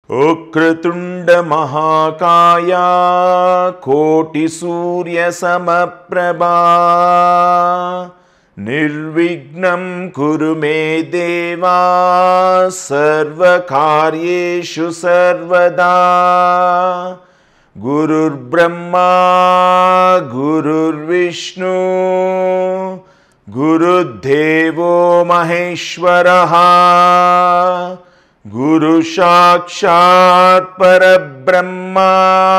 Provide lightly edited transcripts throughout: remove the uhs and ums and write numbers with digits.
वक्रतुंड महाकाय कोटि सूर्य समप्रभा निर्विघ्नं कुरु मे देवा सर्वकार्येषु सर्वदा। गुरुर्ब्रह्मा गुरुर्विष्णु गुरुर्देवो महेश्वरः गुरु साक्षात् परब्रह्मा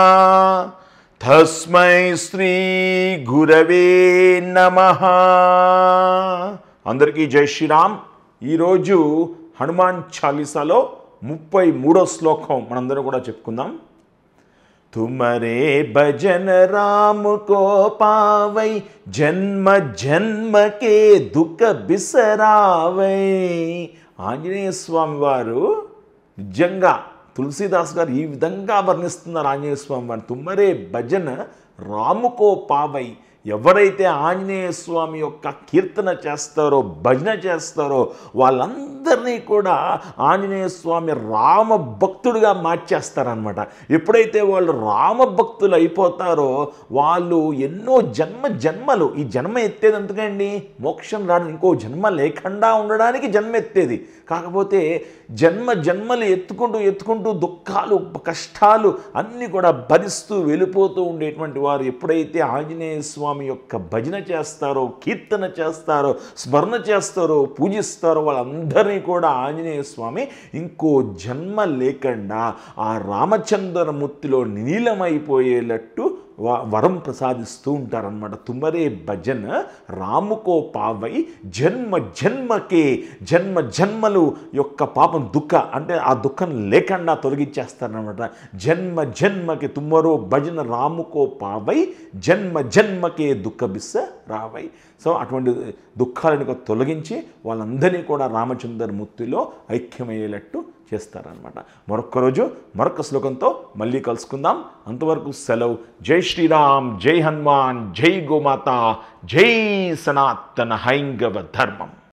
तस्मै श्री गुरवे नमः। अंदरिकी जय श्रीराम। ఈ రోజు హనుమాన్ చాలీసాలో 33వ శ్లోకం మనందరం కూడా చెప్పుకుందాం। तुम्हारे भजन राम को पावै जन्म जन्म के दुख बिसरावै। ఆంజనేయ స్వామి వారు నిజంగా తులసీదాస్ గారు ఈ విధంగా వర్ణిస్తున్నారు ఆంజనేయ స్వామి వారు। తుమ్మరే భజన రాముకో పావై, ఎవరైతే ఆంజనేయ స్వామి యొక్క కీర్తన చేస్తారో భజన చేస్తారో వాళ్ళందరినీ కూడా ఆంజనేయ స్వామి రామ భక్తుడిగా మార్చేస్తారనమాట। ఎప్పుడైతే వాళ్ళు రామ భక్తులు అయిపోతారో వాళ్ళు ఎన్నో జన్మలు, ఈ జన్మ ఎత్తేది ఎందుకండి? మోక్షం రావడం, ఇంకో జన్మ లేకుండా ఉండడానికి జన్మ ఎత్తేది। కాకపోతే జన్మలు ఎత్తుకుంటూ దుఃఖాలు కష్టాలు అన్నీ కూడా భరిస్తూ వెళ్ళిపోతూ ఉండేటువంటి వారు ఎప్పుడైతే ఆంజనేయ స్వామి యొక్క భజన చేస్తారో కీర్తన చేస్తారో స్మరణ చేస్తారో పూజిస్తారో వాళ్ళందరినీ కూడా ఆంజనేయ స్వామి ఇంకో జన్మ లేకుండా ఆ రామచంద్రమూర్తిలో నీలమైపోయేటట్టు వరం ప్రసాదిస్తూ ఉంటారనమాట। తుమ్మరే భజన రాముకో పావై జన్మ జన్మకే, జన్మలు యొక్క పాపం దుఃఖ అంటే ఆ దుఃఖం లేకుండా తొలగించేస్తారనమాట। జన్మకి తుమ్మరో భజన రాముకో పావై జన్మకే దుఃఖ బిస్స రావై। సో అటువంటి దుఃఖాలను తొలగించి వాళ్ళందరినీ కూడా రామచంద్రమూర్తిలో ఐక్యమయ్యేటట్టు చేస్తారనమాట। మరొక్క రోజు మరొక శ్లోకంతో మళ్ళీ కలుసుకుందాం। అంతవరకు సెలవు। జై శ్రీరామ్, జై హనుమాన్, జై గోమాత, జై సనాతన హైందవ ధర్మం।